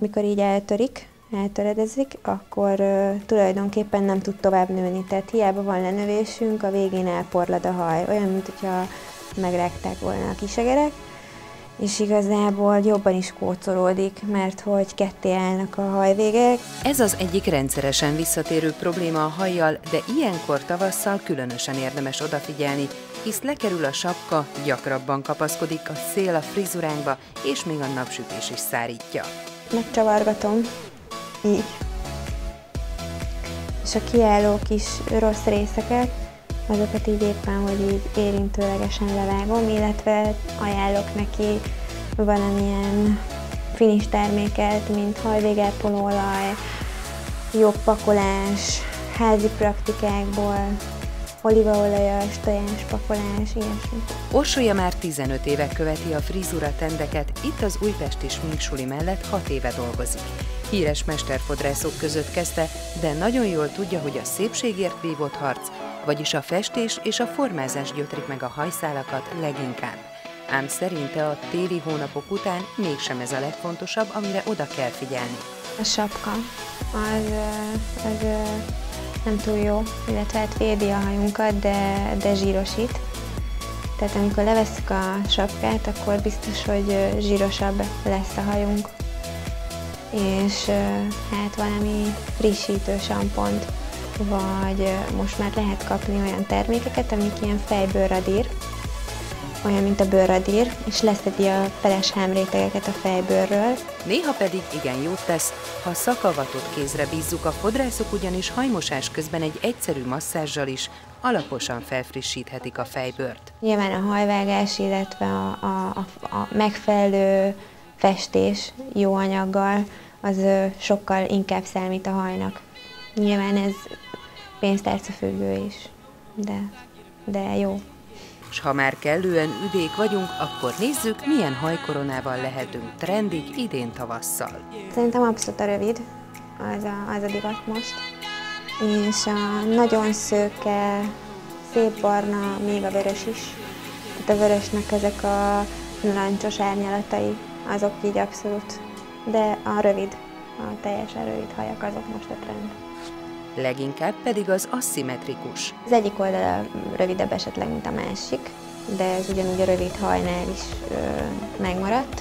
mikor így eltöredezik, akkor tulajdonképpen nem tud tovább nőni. Tehát hiába van lenövésünk, a végén elporlad a haj. Olyan, mint hogyha megrágták volna a kisegerek, és igazából jobban is kócolódik, mert hogy ketté állnak a hajvégek. Ez az egyik rendszeresen visszatérő probléma a hajjal, de ilyenkor tavasszal különösen érdemes odafigyelni, hisz lekerül a sapka, gyakrabban kapaszkodik a szél a frizuránkba, és még a napsütés is szárítja. Megcsavargatom, így. És a kiálló kis rossz részeket, azokat így éppen, hogy így érintőlegesen levágom, illetve ajánlok neki valamilyen finis terméket, mint hajvégápolóolaj, jobb pakolás, házi praktikákból, olívaolajos, tojáspakolás, ilyesmi. Orsolya már 15 éve követi a frizura trendeket, itt az újpesti sminksuli mellett 6 éve dolgozik. Híres mesterfodrászok között kezdte, de nagyon jól tudja, hogy a szépségért vívott harc, vagyis a festés és a formázás gyötrik meg a hajszálakat leginkább. Ám szerinte a téli hónapok után mégsem ez a legfontosabb, amire oda kell figyelni. A sapka, az nem túl jó, illetve hát védi a hajunkat, de zsírosít. Tehát amikor levesszük a sapkát, akkor biztos, hogy zsírosabb lesz a hajunk. És hát valami frissítő sampont, vagy most már lehet kapni olyan termékeket, amik ilyen fejbőrradír, olyan, mint a bőrradír, és leszedi a peles hámrétegeket a fejbőrről. Néha pedig igen jót tesz, ha szakavatott kézre bízzuk, a fodrászok ugyanis hajmosás közben egy egyszerű masszázsal is alaposan felfrissíthetik a fejbőrt. Nyilván a hajvágás, illetve a megfelelő festés jó anyaggal, az sokkal inkább számít a hajnak. Nyilván ez pénztárcafüggő is, de jó. És ha már kellően üdék vagyunk, akkor nézzük, milyen hajkoronával lehetünk trendig idén tavasszal. Szerintem abszolút a rövid, az a divat most. És a nagyon szőke, szép barna, még a vörös is. Tehát a vörösnek ezek a narancsos árnyalatai, azok így abszolút. De a rövid, a teljesen rövid hajak, azok most a trend. Leginkább pedig az aszimmetrikus. Az egyik oldala rövidebb esetleg, mint a másik, de ez ugyanúgy a rövid hajnál is megmaradt.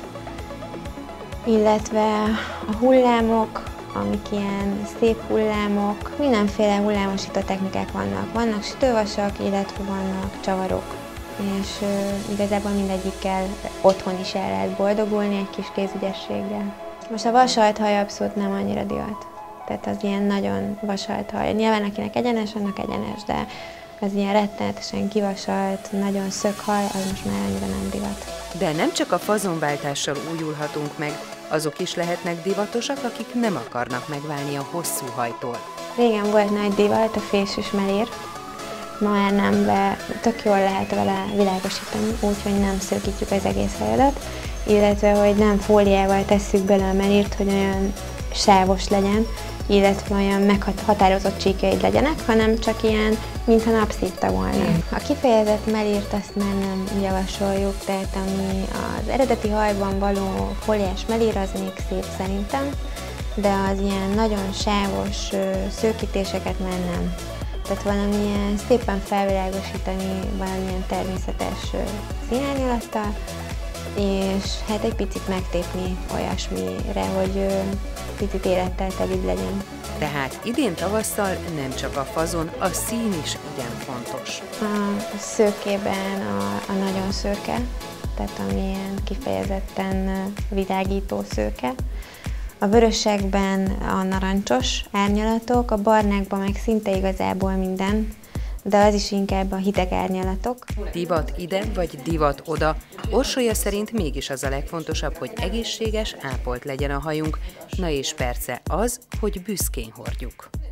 Illetve a hullámok, amik ilyen szép hullámok, mindenféle hullámosító technikák vannak. Vannak sütővasak, illetve vannak csavarok. És igazából mindegyikkel otthon is el lehet boldogulni egy kis kézügyességgel. Most a vasalt haj abszolút nem annyira divat. Tehát az ilyen nagyon vasalt haj. Nyilván akinek egyenes, annak egyenes, de az ilyen rettenetesen kivasalt, nagyon szög haj, az most már annyira nem divat. De nem csak a fazonváltással újulhatunk meg, azok is lehetnek divatosak, akik nem akarnak megválni a hosszú hajtól. Régen volt nagy divat a fésűs melír, ma már nem, de tök jól lehet vele világosítani, úgyhogy nem szőkítjük az egész hajadat, illetve hogy nem fóliával tesszük bele a melírt, hogy olyan sávos legyen, illetve olyan meghatározott csíkjaid legyenek, hanem csak ilyen, mintha napszívta volna. A kifejezett melírt azt már nem javasoljuk, tehát ami az eredeti hajban való fóliás melír, az még szép szerintem, de az ilyen nagyon sávos szőkítéseket már nem. Tehát valamilyen szépen felvilágosítani, valamilyen természetes színárnyalattal, és hát egy picit megtépni olyasmire, hogy picit élettel telibb legyen. Tehát idén tavasszal nem csak a fazon, a szín is igen fontos. A szőkében a nagyon szőke, tehát amilyen kifejezetten világító szőke. A vörösekben a narancsos árnyalatok, a barnákban meg szinte igazából minden, de az is inkább a hideg árnyalatok. Divat ide vagy divat oda. Orsolya szerint mégis az a legfontosabb, hogy egészséges, ápolt legyen a hajunk, na és persze az, hogy büszkén hordjuk.